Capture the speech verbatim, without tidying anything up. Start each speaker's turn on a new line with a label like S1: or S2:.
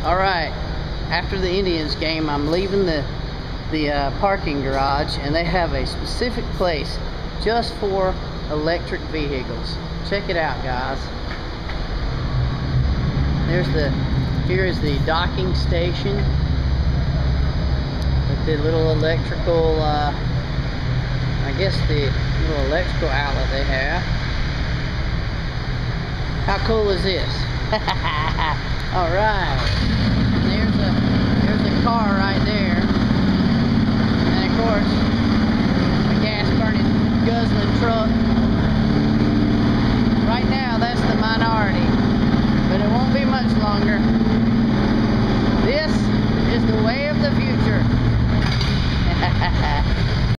S1: All right, after the Indians game, I'm leaving the the uh, parking garage, and they have a specific place just for electric vehicles. Check it out, guys. There's the here is the docking station with the little electrical uh, I guess the little electrical outlet they have. How cool is this? All right, and there's a there's a car right there, and of course a gas burning guzzling truck. Right now that's the minority, but it won't be much longer.